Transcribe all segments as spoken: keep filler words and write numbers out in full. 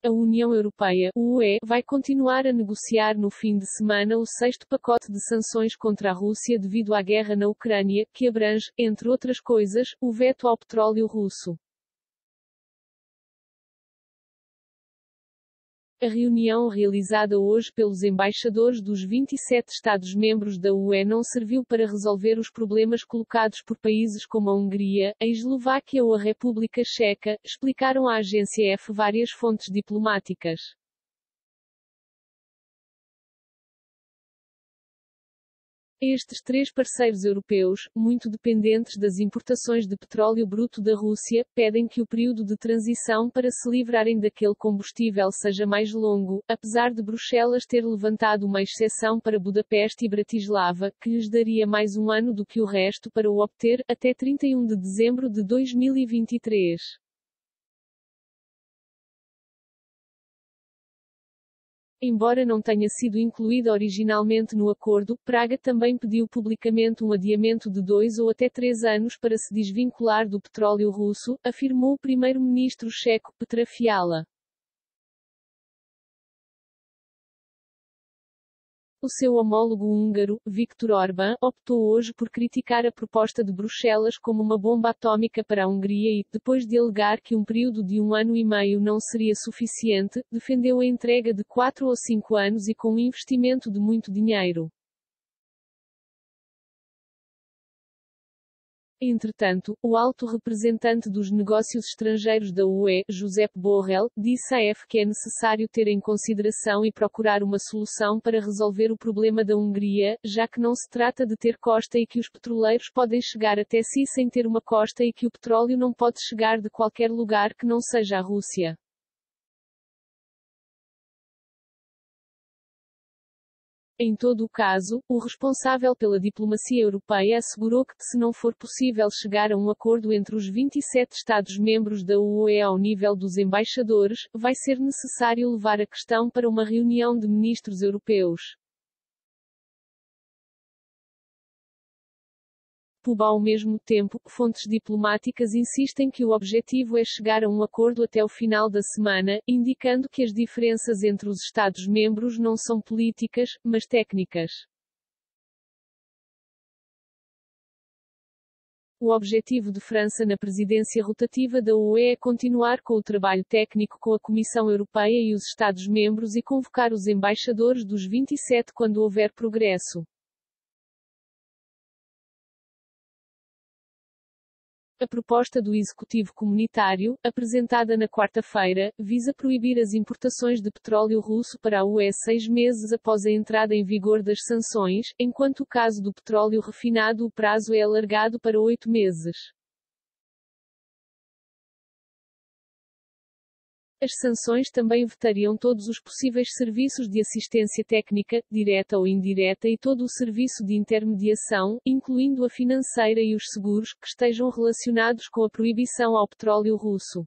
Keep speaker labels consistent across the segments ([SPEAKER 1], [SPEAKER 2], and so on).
[SPEAKER 1] A União Europeia, U E, vai continuar a negociar no fim de semana o sexto pacote de sanções contra a Rússia devido à guerra na Ucrânia, que abrange, entre outras coisas, o veto ao petróleo russo. A reunião realizada hoje pelos embaixadores dos vinte e sete Estados-membros da U E não serviu para resolver os problemas colocados por países como a Hungria, a Eslováquia ou a República Checa, explicaram à agência A F várias fontes diplomáticas. Estes três parceiros europeus, muito dependentes das importações de petróleo bruto da Rússia, pedem que o período de transição para se livrarem daquele combustível seja mais longo, apesar de Bruxelas ter levantado uma exceção para Budapeste e Bratislava, que lhes daria mais um ano do que o resto para o obter, até trinta e um de dezembro de dois mil e vinte e três. Embora não tenha sido incluída originalmente no acordo, Praga também pediu publicamente um adiamento de dois ou até três anos para se desvincular do petróleo russo, afirmou o primeiro-ministro checo Petr Fiala. O seu homólogo húngaro, Viktor Orbán, optou hoje por criticar a proposta de Bruxelas como uma bomba atômica para a Hungria e, depois de alegar que um período de um ano e meio não seria suficiente, defendeu a entrega de quatro ou cinco anos e com um investimento de muito dinheiro. Entretanto, o alto representante dos negócios estrangeiros da U E, Josep Borrell, disse à A F que é necessário ter em consideração e procurar uma solução para resolver o problema da Hungria, já que não se trata de ter costa e que os petroleiros podem chegar até si sem ter uma costa e que o petróleo não pode chegar de qualquer lugar que não seja a Rússia. Em todo o caso, o responsável pela diplomacia europeia assegurou que, se não for possível chegar a um acordo entre os vinte e sete Estados-membros da U E ao nível dos embaixadores, vai ser necessário levar a questão para uma reunião de ministros europeus. Ao mesmo tempo, fontes diplomáticas insistem que o objetivo é chegar a um acordo até o final da semana, indicando que as diferenças entre os Estados-membros não são políticas, mas técnicas. O objetivo de França na presidência rotativa da U E é continuar com o trabalho técnico com a Comissão Europeia e os Estados-membros e convocar os embaixadores dos vinte e sete quando houver progresso. A proposta do Executivo Comunitário, apresentada na quarta-feira, visa proibir as importações de petróleo russo para a U E seis meses após a entrada em vigor das sanções, enquanto o caso do petróleo refinado o prazo é alargado para oito meses. As sanções também vetariam todos os possíveis serviços de assistência técnica, direta ou indireta e todo o serviço de intermediação, incluindo a financeira e os seguros, que estejam relacionados com a proibição ao petróleo russo.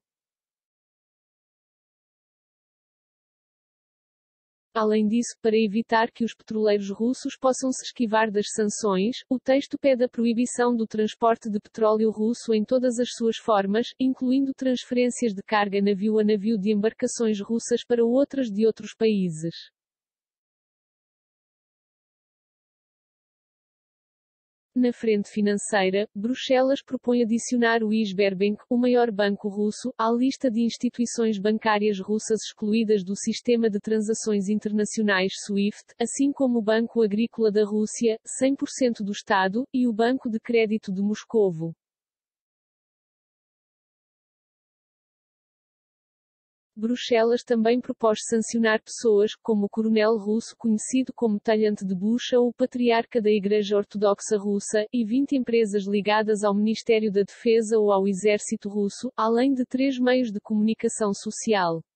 [SPEAKER 1] Além disso, para evitar que os petroleiros russos possam se esquivar das sanções, o texto pede a proibição do transporte de petróleo russo em todas as suas formas, incluindo transferências de carga navio a navio de embarcações russas para outras de outros países. Na frente financeira, Bruxelas propõe adicionar o Sberbank, o maior banco russo, à lista de instituições bancárias russas excluídas do sistema de transações internacionais SWIFT, assim como o Banco Agrícola da Rússia, cem por cento do Estado, e o Banco de Crédito de Moscovo. Bruxelas também propôs sancionar pessoas, como o coronel russo conhecido como Talhante de Bucha ou o patriarca da Igreja Ortodoxa Russa, e vinte empresas ligadas ao Ministério da Defesa ou ao Exército Russo, além de três meios de comunicação social.